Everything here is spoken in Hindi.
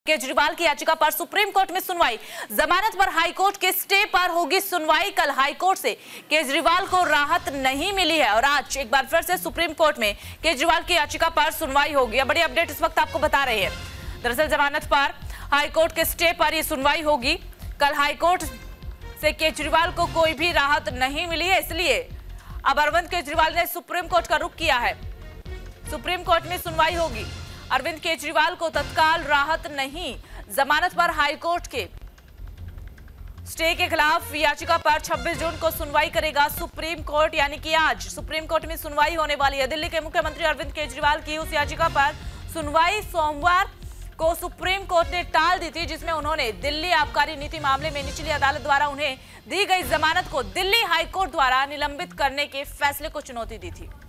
केजरीवाल की याचिका पर सुप्रीम कोर्ट में सुनवाई। जमानत पर हाईकोर्ट के स्टे पर होगी सुनवाई। कल हाईकोर्ट से केजरीवाल को राहत नहीं मिली है और आज एक बार फिर से सुप्रीम कोर्ट में केजरीवाल की याचिका पर सुनवाई होगी। बड़ी अपडेट इस वक्त आपको बता रहे हैं। दरअसल जमानत पर हाईकोर्ट के स्टे पर यह सुनवाई होगी। कल हाईकोर्ट से केजरीवाल को कोई भी राहत नहीं मिली है, इसलिए अब अरविंद केजरीवाल ने सुप्रीम कोर्ट का रुख किया है। सुप्रीम कोर्ट में सुनवाई होगी। अरविंद केजरीवाल को तत्काल राहत नहीं। जमानत पर हाईकोर्ट के स्टे के खिलाफ याचिका पर 26 जून को सुनवाई करेगा सुप्रीम कोर्ट, यानी कि आज सुप्रीम कोर्ट में सुनवाई होने वाली है। दिल्ली के मुख्यमंत्री अरविंद केजरीवाल की उस याचिका पर सुनवाई सोमवार को सुप्रीम कोर्ट ने टाल दी थी, जिसमें उन्होंने दिल्ली आबकारी नीति मामले में निचली अदालत द्वारा उन्हें दी गई जमानत को दिल्ली हाईकोर्ट द्वारा निलंबित करने के फैसले को चुनौती दी थी।